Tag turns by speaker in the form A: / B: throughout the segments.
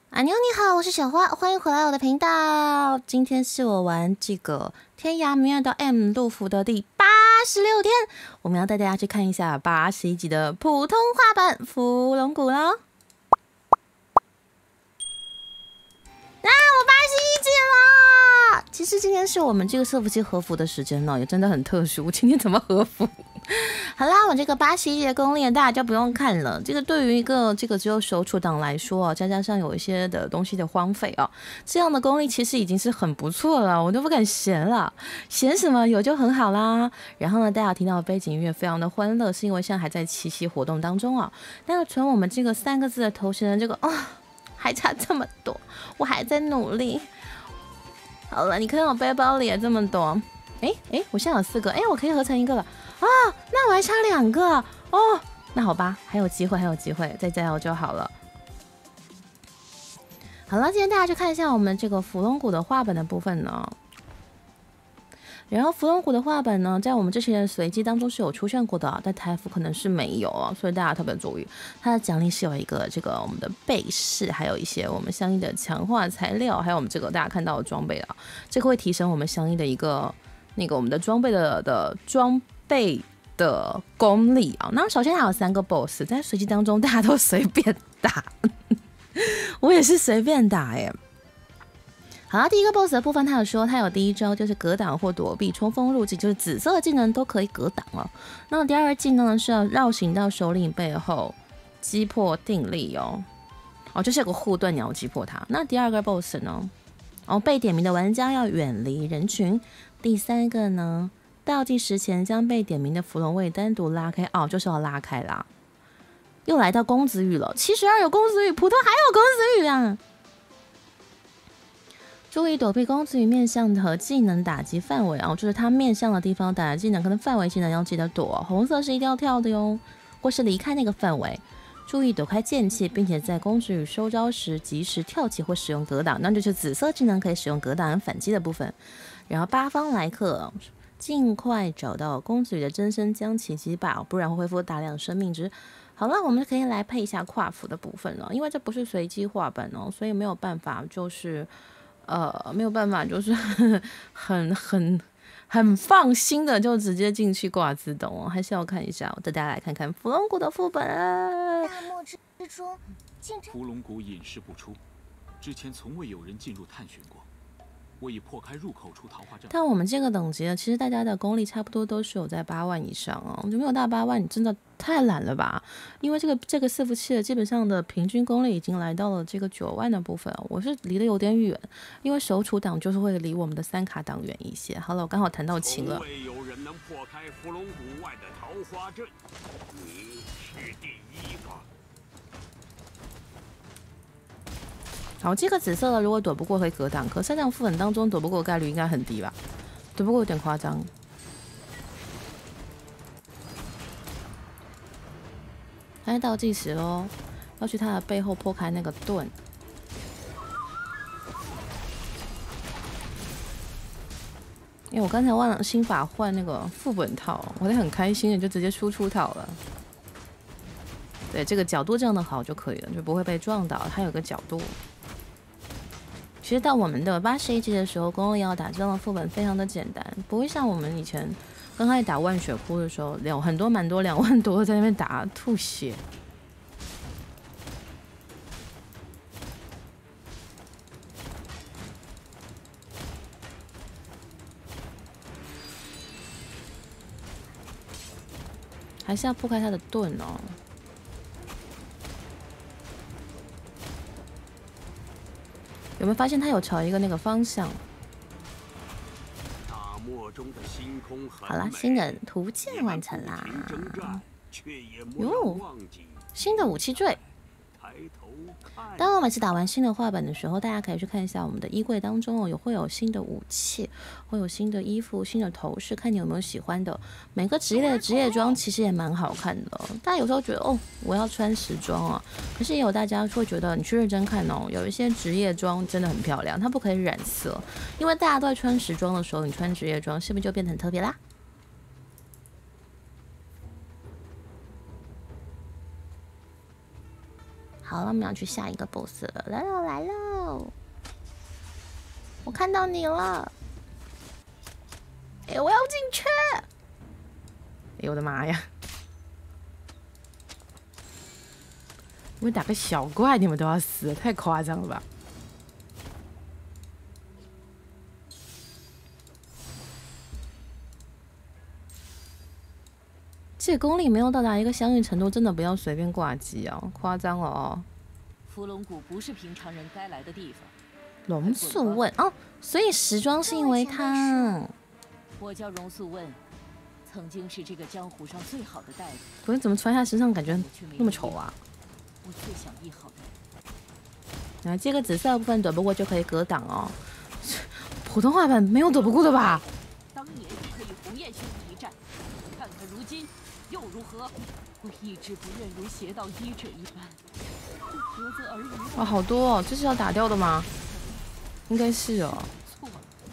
A: 阿妞你好，我是小花，欢迎回来我的频道。今天是我玩这个《天涯明月刀 M 陆服》的第86天，我们要带大家去看一下81集的普通话版《伏龙谷》了。我81集了！其实今天是我们这个伺服器合服的时间呢，也真的很特殊。今天怎么合服？好啦，我这个81集的攻略大家就不用看了。这个对于一个只有手储党来说，再加上有一些的东西的荒废啊，这样的功力其实已经是很不错了，我都不敢嫌了。嫌什么？有就很好啦。然后呢，大家听到的背景音乐非常的欢乐，是因为现在还在七夕活动当中啊。但是从我们这个3个字的头衔的这个还差这么多，我还在努力。好了，你看我背包里也这么多，我现在有4个，我可以合成1个了啊，那我还差2个哦，那好吧，还有机会，再加油就好了。好了，今天大家去看一下我们这个伏龙谷的画本的部分呢。然后伏龙谷的画本呢，在我们之前的随机当中是有出现过的，但台服可能是没有啊，所以大家特别注意。它的奖励是有一个我们的背饰，还有一些我们相应的强化材料，还有我们大家看到的装备啊，这个会提升我们相应的一个我们的装备的装备的功力啊。那首先还有3个 BOSS， 在随机当中大家都随便打，我也是随便打耶。好了，第一个 BOSS 的部分，他有说他有第一招就是格挡或躲避、冲锋入技，就是紫色的技能都可以格挡了。那第二个技能呢是要绕行到首领背后击破定力就是有个护盾，你要击破它。那第二个 BOSS 呢，被点名的玩家要远离人群。第3个呢，倒计时前将被点名的伏龙卫单独拉开，就是要拉开啦。又来到公子羽了，72有公子羽，普通还有公子羽啊！注意躲避公子羽面向和技能打击范围就是他面向的地方打的技能，可能范围技能要记得躲，红色是一定要跳的哟，或是离开那个范围。注意躲开剑气，并且在公子羽收招时及时跳起或使用格挡，那就是紫色技能可以使用格挡和反击的部分。然后八方来客，尽快找到公子羽的真身将其击败，不然会恢复大量生命值。好了，我们可以来配一下跨服的部分了，因为这不是随机画本所以没有办法很放心的就直接进去挂自动还是要看一下。我带大家来看看伏龙谷的副本
B: 大漠之中，
C: 伏龙谷隐世不出，之前从未有人进入探寻过。我已破开入口处桃花阵。
A: 但我们这个等级其实大家的功力差不多都是有在8万以上就没有到8万，你真的太懒了吧？因为这个伺服器的基本上的平均功力已经来到了这个9万的部分我是离得有点远，因为手储党就是会离我们的3卡党远一些。好了，我刚好谈到情了。
D: 未有人能破开伏龙谷外的桃花阵，你是第1个。
A: 好，这个紫色的如果躲不过会格挡，可是这样副本当中躲不过的概率应该很低吧？躲不过有点夸张。他在倒计时咯，要去他的背后破开那个盾。因为我刚才忘了新法换那个副本套，我很开心的就直接输出套了。对，这个角度这样的好就可以了，就不会被撞到。它有个角度。其实到我们的81级的时候，功力要打这样的副本非常的简单，不会像我们以前刚开始打万血窟的时候，蛮多2万多在那边打吐血。还是要破开他的盾有没有发现他有朝一个那个方向？
D: 大漠中的星空很美。
A: 好啦，新的图鉴完成啦！哟，新的武器坠。当我每次打完新的画本的时候，大家可以去看一下我们的衣柜当中会有新的武器，会有新的衣服、新的头饰，看你有没有喜欢的。每个职业的职业装其实也蛮好看的，大家有时候觉得我要穿时装可是也有大家会觉得你去认真看有一些职业装真的很漂亮，它不可以染色，因为大家都在穿时装的时候，你穿职业装是不是就变得很特别啦？好好了，我们要去下一个 boss 了，来喽来喽！我看到你了，哎，我要进去！哎，我的妈呀！我打个小怪，你们都要死，太夸张了吧！这功力没有到达一个相应程度，真的不要随便挂机哦，夸张了哦。
E: 伏龙谷不是平常人该来的地方。
A: 龙素问哦，所以时装是因为他。
E: 我叫荣素问，曾经是这个江湖上最好的大夫。
A: 不是怎么穿他身上感觉那么丑啊？
E: 我最想医好的人。
A: 来，这个紫色部分躲不过就可以格挡哦。普通话版没有躲不过的吧？
E: 当年就可以鸿雁兄弟一战，看看如今又如何？我一直不愿如邪道医者一般，就何则而已。
A: 哇，好多哦！这是要打掉的吗？应该是哦。
E: 错了。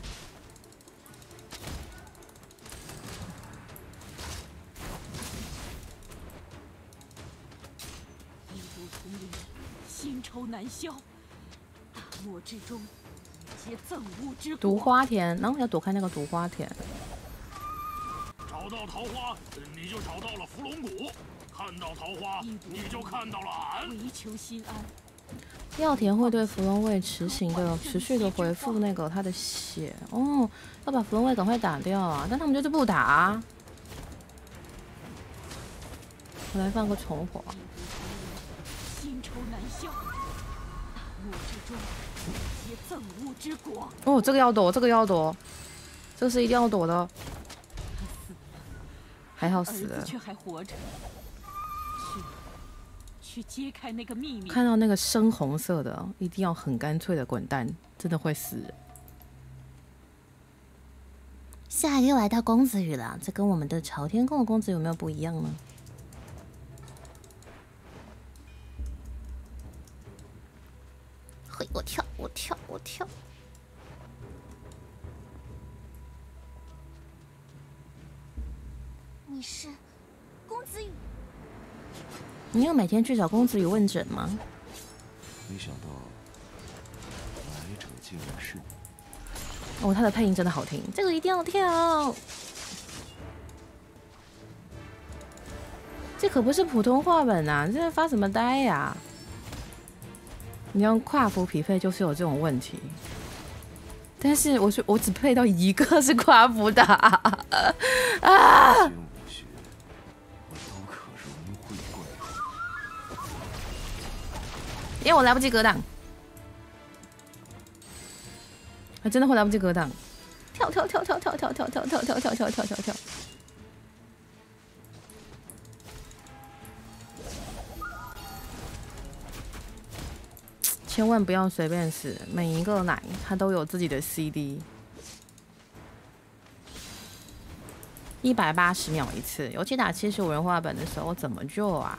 E: 异毒同源，新仇难消。大漠之中，皆憎恶之果。
A: 毒花田，然后要躲开那个毒花田。
D: 找到桃花，你就找到了伏龙谷；看到桃花，你就看到了俺。
E: 唯求心安。
A: 药田会对芙蓉卫持续的回复那个他的血哦，要把芙蓉卫赶快打掉啊！但他们就是不打啊。我来放个重火。
E: 新仇难消，大漠之中，皆憎恶之果。
A: 哦，这个要躲，这个要躲，这是一定要躲的。还好死了，
E: 却还活着。去揭开那个秘密。
A: 看到那个深红色的，一定要很干脆的滚蛋，真的会死人。下一个又来到公子羽了，这跟我们的朝天宫的公子有没有不一样呢？嘿，我跳，我跳，我跳。
B: 你是公子羽？
A: 你有每天去找公子羽问诊吗？
F: 没想到来者竟然是你。
A: 哦，他的配音真的好听，这个一定要跳。这可不是普通话本啊！你这发什么呆呀？你用跨服匹配就是有这种问题。但是我只配到一个是跨服的啊！因为我来不及格挡，还真的会来不及格挡。跳跳跳跳跳跳跳跳跳跳跳跳跳跳跳！千万不要随便死，每一个奶它都有自己的 CD。180秒一次，尤其打75人画本的时候，怎么救啊？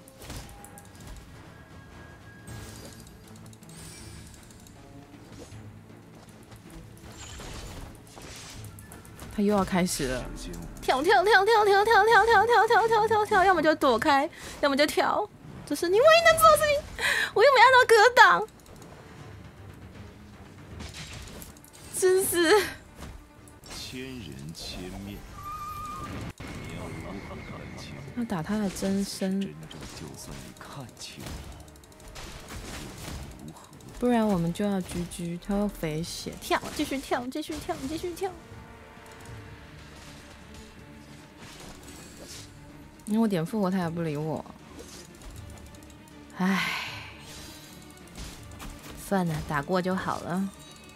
A: 他又要开始了，跳跳跳跳跳跳跳跳跳跳跳跳跳，要么就躲开，要么就跳，这是你唯一能做的事情。我又没按到格挡，真是。
F: 千人千面，你要如何看清？
A: 要打他的真身，
F: 真正就算你看清了，又如何？
A: 不然我们就要GG，他要肥血，跳，继续跳，继续跳，继续跳。因为我点复活，他也不理我。唉，算了，打过就好了。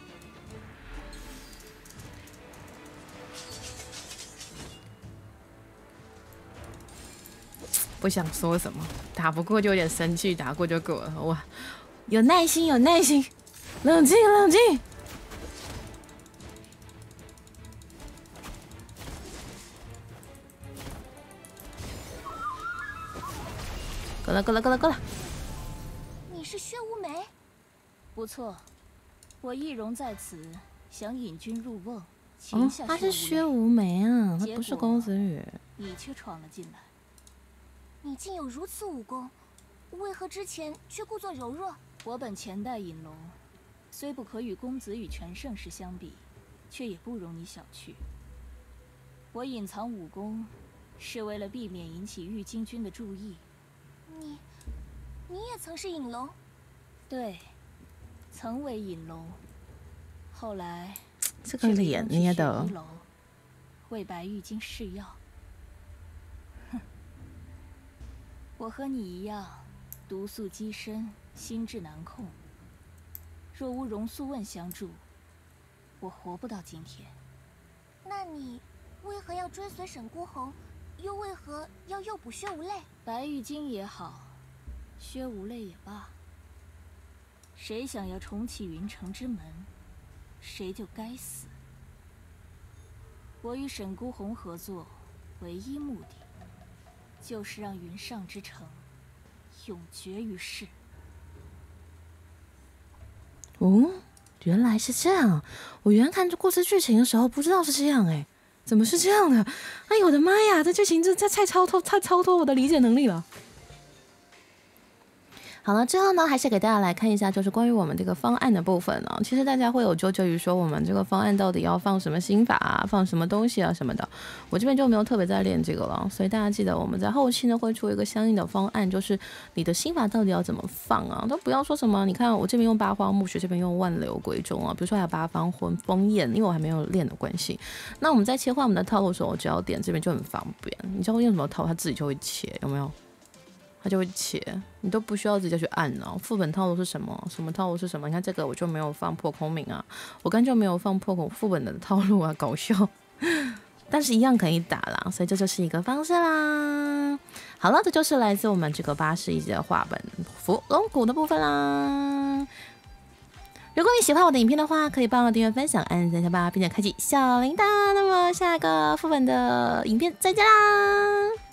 A: 不想说什么，打不过就有点生气，打过就过了。哇，有耐心，有耐心，冷静，冷静。够了，够了，够了，够了！
B: 你是薛无梅？
E: 不错，我易容在此，想引君入瓮。
A: 哦，他是薛无梅啊，他不是公子羽。
E: 你却闯了进来。
B: 你竟有如此武功， 为何之前却故作柔弱？
G: 我本前代隐龙，虽不可与公子羽全盛时相比，却也不容你小觑。我隐藏武功，是为了避免引起玉京君的注意。
B: 你也曾是隐龙？
G: 对，曾为隐龙，后来
A: 这个脸捏的，
G: 为白玉京试药。哼，我和你一样，毒素积深，心智难控。若无容素问相助，我活不到今天。
B: 那你为何要追随沈孤鸿，又为何要诱捕薛无泪？
G: 白玉京也好，薛无泪也罢，谁想要重启云城之门，谁就该死。我与沈孤鸿合作，唯一目的，就是让云上之城永绝于世。
A: 哦，原来是这样。我原来看这故事剧情的时候不知道是这样哎，怎么是这样的？哎呦我的妈呀，这剧情这太超脱我的理解能力了。好了，最后呢，还是给大家来看一下，就是关于我们这个方案的部分呢。其实大家会有纠结于说，我们这个方案到底要放什么心法啊，放什么东西啊什么的。我这边就没有特别在练这个了，所以大家记得我们在后期呢会出一个相应的方案，就是你的心法到底要怎么放啊，都不要说什么。你看我这边用八荒木穴，这边用万流归宗啊，比如说还有八方风焰，因为我还没有练的关系。那我们在切换我们的套路的时候，我只要点这边就很方便。你知道用什么套，它自己就会切，有没有？它就会切，你都不需要直接去按了。副本套路是什么？什么套路是什么？你看这个我就没有放破空鸣啊，我刚就没有放副本的套路啊，搞笑。但是一样可以打啦，所以这就是一个方式啦。好了，这就是来自我们这个81集的画本伏龙谷的部分啦。如果你喜欢我的影片的话，可以帮我订阅、分享、按赞、下吧，并且开启小铃铛。那么下个副本的影片再见啦！